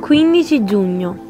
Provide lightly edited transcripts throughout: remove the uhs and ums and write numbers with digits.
15 giugno.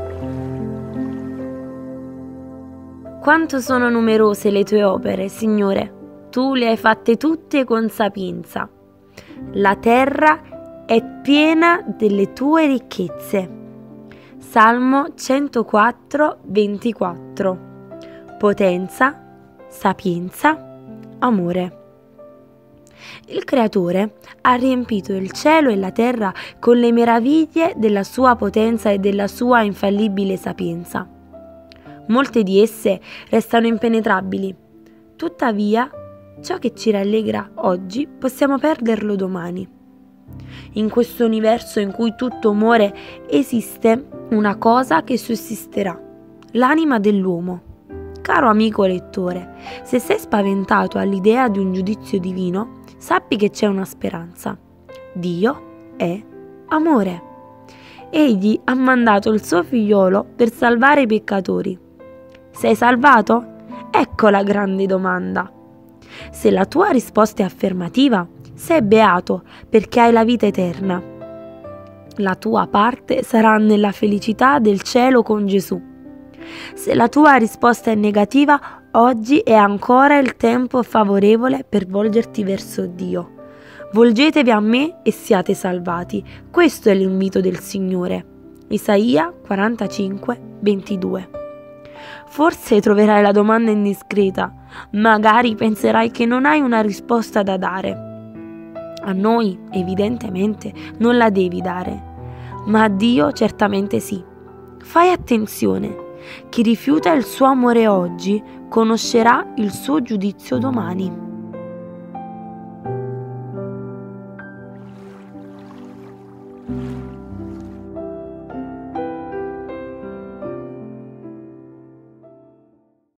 Quanto sono numerose le tue opere, Signore! Tu le hai fatte tutte con sapienza. La terra è piena delle tue ricchezze. Salmo 104, 24. Potenza, sapienza, amore. Il Creatore ha riempito il cielo e la terra con le meraviglie della sua potenza e della sua infallibile sapienza. Molte di esse restano impenetrabili. Tuttavia, ciò che ci rallegra oggi possiamo perderlo domani. In questo universo in cui tutto muore esiste una cosa che sussisterà: l'anima dell'uomo. Caro amico lettore, se sei spaventato all'idea di un giudizio divino, sappi che c'è una speranza. Dio è amore. Egli ha mandato il suo figliolo per salvare i peccatori. Sei salvato? Ecco la grande domanda. Se la tua risposta è affermativa, sei beato perché hai la vita eterna. La tua parte sarà nella felicità del cielo con Gesù. Se la tua risposta è negativa, oggi è ancora il tempo favorevole per volgerti verso Dio. Volgetevi a me e siate salvati. Questo è l'invito del Signore. Isaia 45, 22. Forse troverai la domanda indiscreta, magari penserai che non hai una risposta da dare. A noi, evidentemente, non la devi dare, ma a Dio certamente sì. Fai attenzione, chi rifiuta il suo amore oggi conoscerà il suo giudizio domani.